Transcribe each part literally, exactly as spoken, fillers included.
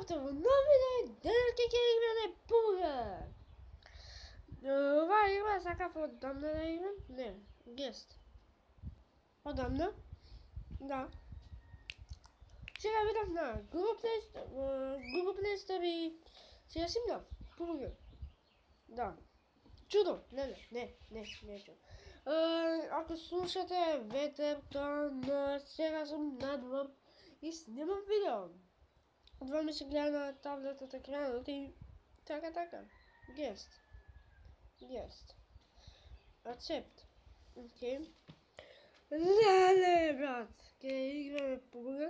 terug een video. Deze keer ik ben een poeger. Uh, waar je was, ik voor dan even? Nee, guest. Wat dan nou? Da. Check even naar Google Play Store. Uh, Google Play Store. Zie je hem poeger. Da. Чудо, не, не, не, не, не чудо. Ако слушате ветърта, но сега съм надвър и снимам видео. Това ми се гледа на таблетата екранът и така, така. Guest. Guest. Accept. Окей. Леле, брат. Окей, играме пуга.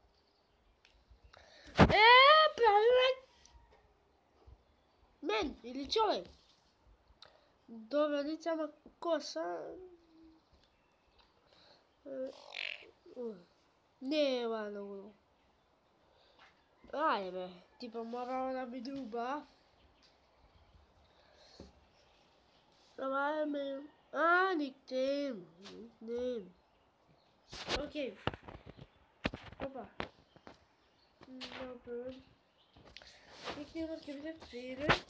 Е, правилен! Мен или човек? Добре, лице ама коса. Не е много. Айде бе, типа морала да ми дуба. Това е ме. А, никнейм. Никнейм. Окей. Опа. Добре. Никнеймът ще бъде Филип.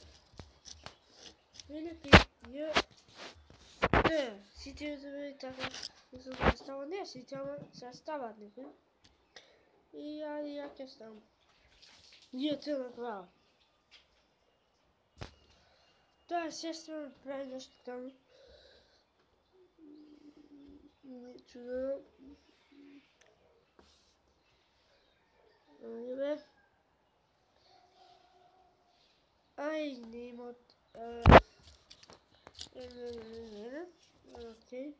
Филип и я. Не, сите да бъде така. За да става не, сите ама се стават никой. И я, я ке ставам. Ние те направя. Да, естествено прави нещо там. Чудо. Айде бе. Ай, не имат. Окей.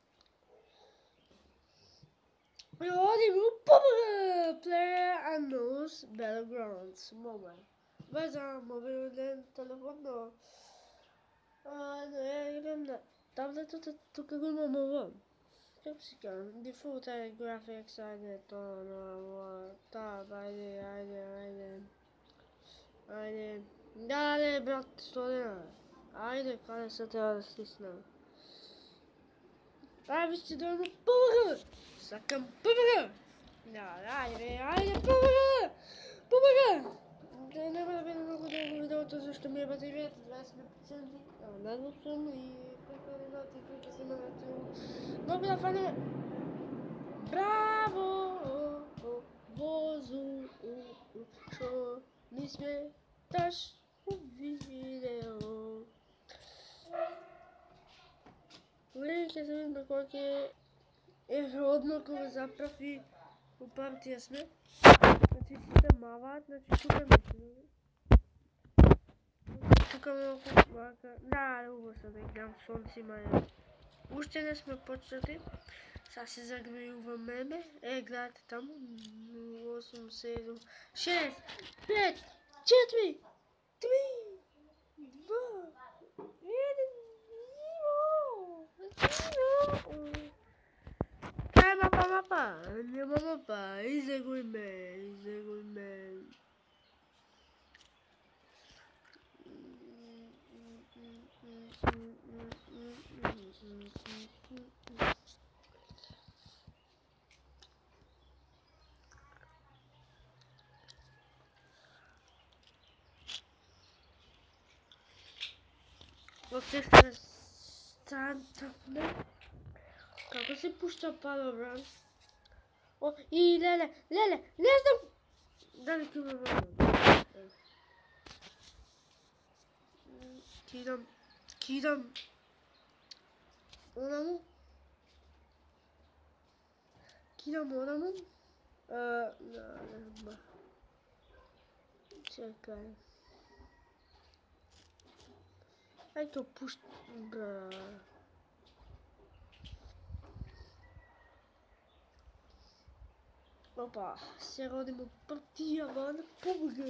Roddy Popper Player Unknowns Battlegrounds Mobile. Wij zijn mobiel en telefoon door. Ah, nee, ik ben dat. Tablet tot het toekomst maar mobile. Kijk eens kan. Default graphics zijn het dan. Daar bij de, bij de, bij de. Bij de. Daar de blad story. Aynen kan het alles snel. Waar wist je door mijn poeger? Zakken poeger! Ja, aynen, aynen poeger! Poeger! Ik neem maar binnen nog een video tussen de meer wat je weet. Het was met procent. Nou, dat is zo mooi. Ik kan dat ik ook eens iemand naartoe. Nog een van bravo! Vozu! Що не сметаш видео. Гледайте се на колко е родно, ако заправи по партия сме. Значи си мават, значи тук мисля. Тук малко мака. Да, хубаво са да гледам слънце мая. Още не сме почнати. Сега се загреваме. Е, гледате там. осем, седем, шест, пет, четири, три, два, един, зеро. Ай, мапа, мапа. Няма мапа. Изегуй ме, изегуй ме. В текста стартъпне. Како се пуща пада, брат? О, и леле, леле, не знам! Дали кива бъде? Кидам, кидам. Онамо? Кидам онамо? А, да, да, чекай. Ето пуща, бра. Опа, се родим от партия, вана пуга.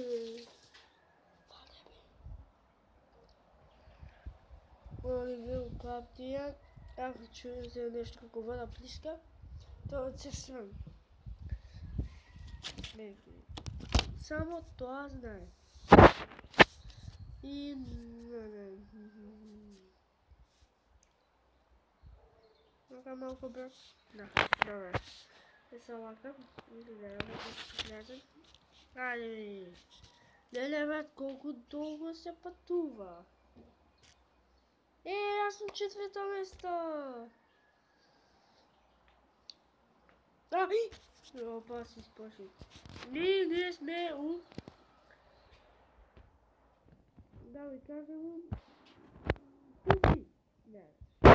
Родим от партия. Ако чуем за нещо како вода плиска, то от се срам. Само това знае. И... Нека малко брат. Да, добре. Essa vaca, ele leva, leva, leva. Aí. Nelemät koliko dugo se patuva. E, ja sam četvrto mjesto. Ai! Opa, si spoši. Nije, nije sme u... Da li kažem u... Pusti. Ne.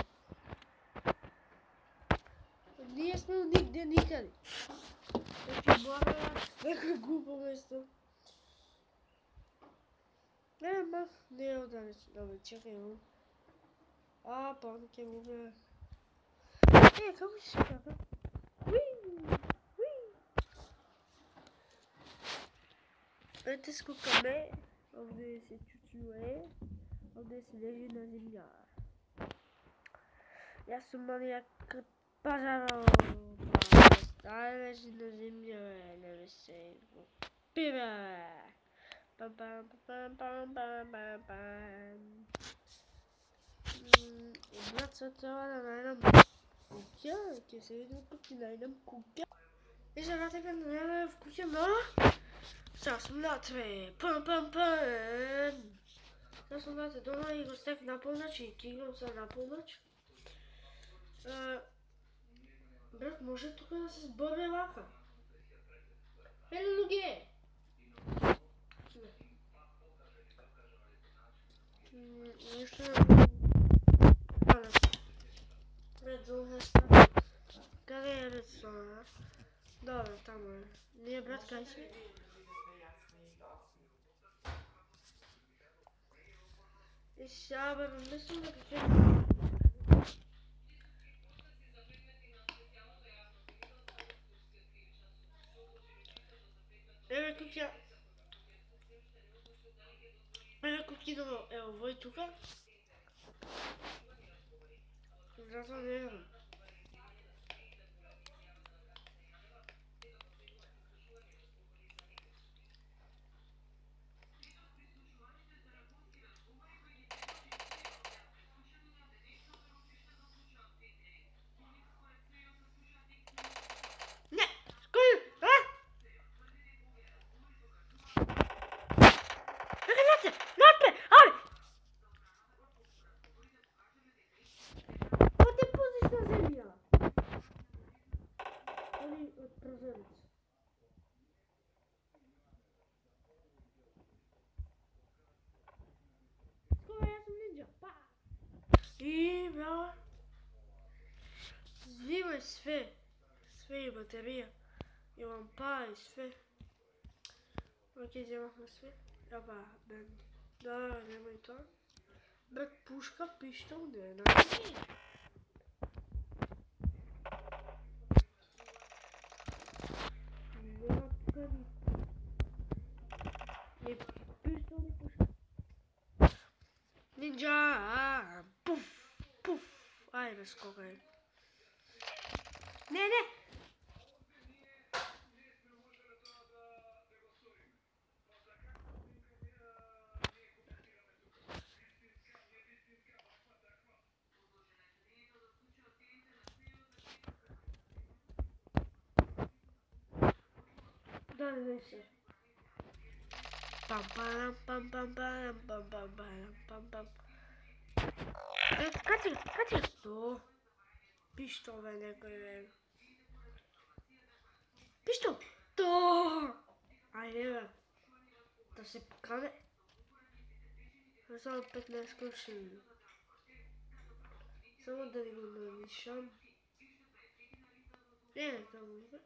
Nije sme u nigdje nikad. Znači, morala neko glupo mjesto. Nema, ne udali su. Dobro, čekaj u. A, panke ube. E, kako si kako? Pritisku kame, ovdje se čučuje, ovdje se leži na zemlja. Ja sam manijak pažarov, staj leži na zemlju, ne bi se pive. Pam pam pam pam pam pam pam. Brat se treba da najdem kuća, ќе се видим kako ti najdem kuća. I sada така najdem kuća na... Sad sam na tre, pam pam pam. Sad sam na tre doma i go stek na polnoć i kigam sad na polnoć. Uh, Brat, može тука да се зборне вака? Еле луѓе! Нешто... Ред зонеста. Каде е ред зона? Добре, тамо е. Ние, брат, кај си? И сега, бе, мислам да кажем... Еве куќа. Еве куќино, ево, овој тука. Затоа не знам. И, бе, взимай све, све и батерија, и лампа и све. Окей, вземахме све. Опа, бен. Да, немај тоа. Брат, пушка, пиштол, не, не. Нема тука ни. Ни пиштол, ни пушка. Ninja! Puf! Puf! Ajde, skokaj. Ne, ne! Da, ne se. Pam pam pam pam pam pam pam pam pam pam. E, kad je, kad je to? Pištole neko je. Pištol! To! Ajde, evo. Da se pokane. Samo petnaest kućin. Samo da li go namišam. Ne, tamo ima.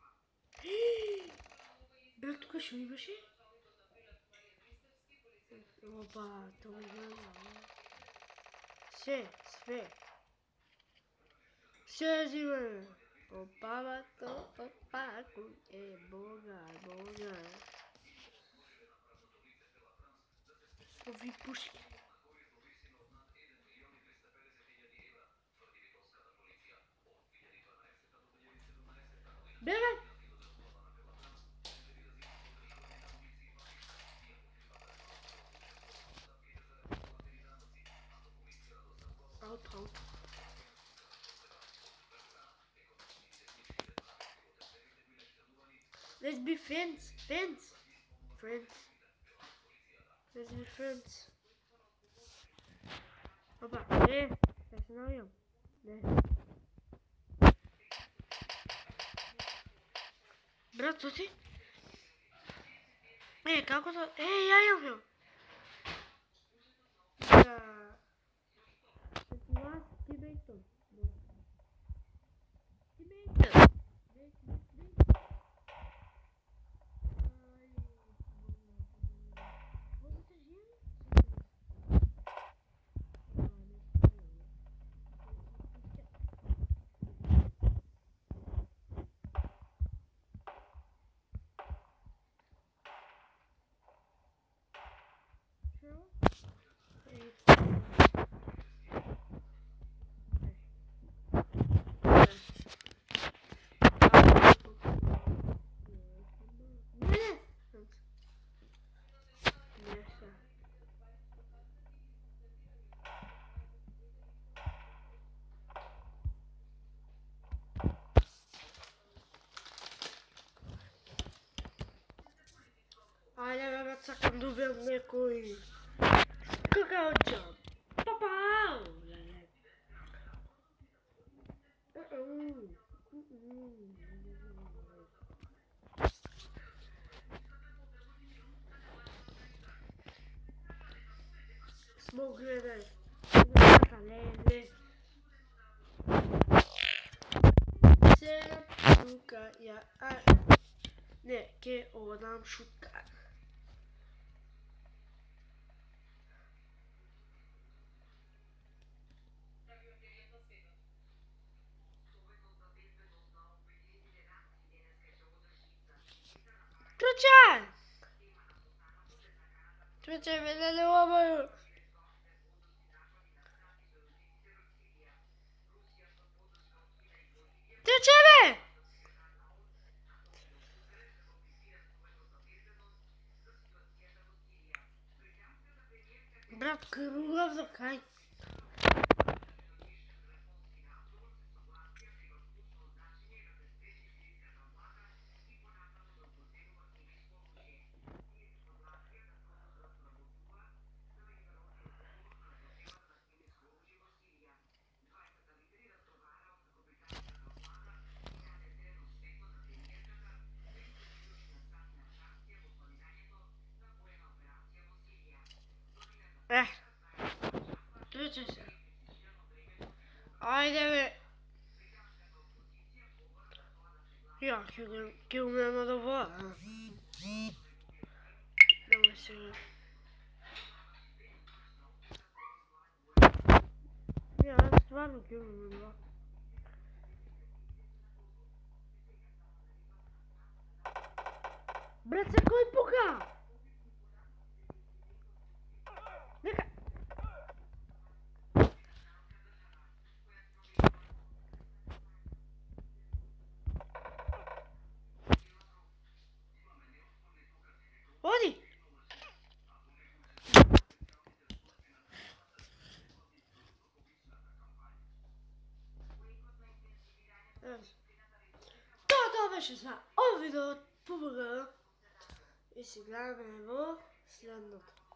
Brat, tuka što imaš je? Opa, to ima. Sve, sve. Sve zime. Opa, to, opa, e, boga, boga. Ovi puške. Bebe! Out, out. Let's be friends, friends, friends. There's my friends. Opa, eh, there's an avión. There. Bratto, sì? Eh, cavolo, eh, avión. Ya. What? Tibeton. Tibeton. Olha, vai me sacando o meu coi. Cook out job. Papau! Uh-uh. Uh-uh. Smoke grenade. Calele. Se nunca ja ne che odam šuka. Čučaj! Čučaj, mene ne obaju. Čučaj me! Brat, kruga zakaj? Eh. Čučaj se. Ajde me. Ja, kje umemo da voda. Nemoj se. Ja, stvarno kje umemo da voda. Brat, se koji puka? Neka. Odi! To, to беше за ovo video от P U B G. И сега гледаме в следното.